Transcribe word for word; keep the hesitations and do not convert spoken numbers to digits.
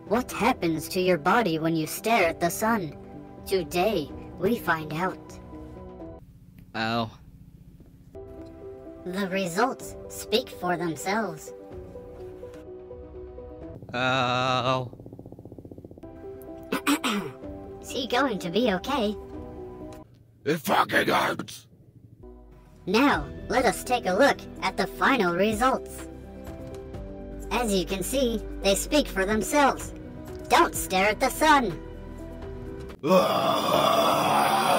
What happens to your body when you stare at the sun? Today, we find out. Oh. The results speak for themselves. Oh. Is he going to be okay? It fucking hurts! Now, let us take a look at the final results. As you can see, they speak for themselves. Don't stare at the sun! Ah!